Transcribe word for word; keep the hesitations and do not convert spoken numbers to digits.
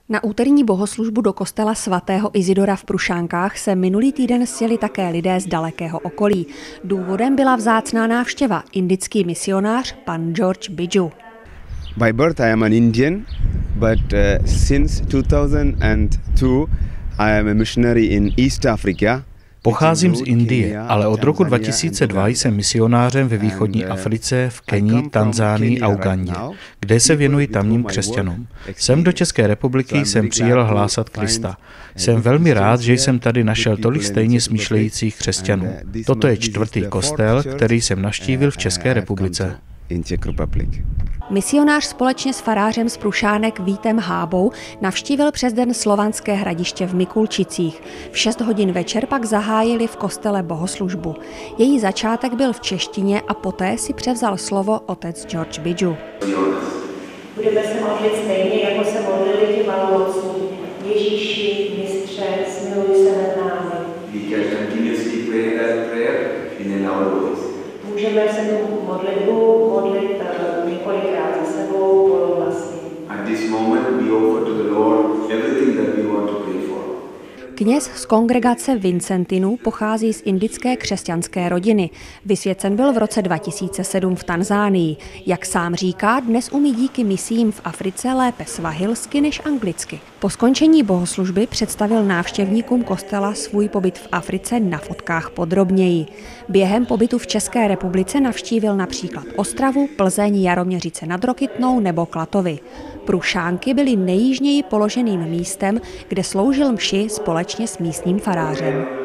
Na úterní bohoslužbu do kostela svatého Izidora v Prušánkách se minulý týden sjeli také lidé z dalekého okolí. Důvodem byla vzácná návštěva, indický misionář pan George Biju. By birth I am an Indian, but uh, since two thousand two I am a missionary in East Africa. Pocházím z Indie, ale od roku dva tisíce dva jsem misionářem ve východní Africe, v Kenii, Tanzánii a Ugandě, kde se věnuji tamním křesťanům. Sem do České republiky jsem přijel hlásat Krista. Jsem velmi rád, že jsem tady našel tolik stejně smýšlejících křesťanů. Toto je čtvrtý kostel, který jsem navštívil v České republice. Misionář společně s farářem z Prušánek Vítem Hábou navštívil přes den Slovanské Hradiště v Mikulčicích. V šest hodin večer pak zahájili v kostele bohoslužbu. Její začátek byl v češtině a poté si převzal slovo otec George Biju. Budeme se modlit stejně, jako se modlili ti malomocní. Ježíši, mistře, smiluj se nad námi. Můžeme se tu modlitbu modlit několikrát za sebou polohlasně. Kněz z kongregace Vincentinů pochází z indické křesťanské rodiny. Vysvěcen byl v roce dva tisíce sedm v Tanzánii. Jak sám říká, dnes umí díky misím v Africe lépe svahilsky než anglicky. Po skončení bohoslužby představil návštěvníkům kostela svůj pobyt v Africe na fotkách podrobněji. Během pobytu v České republice navštívil například Ostravu, Plzeň, Jaroměřice nad Rokytnou nebo Klatovy. Prušánky byly nejjižněji položeným místem, kde sloužil mši společně s místním farářem.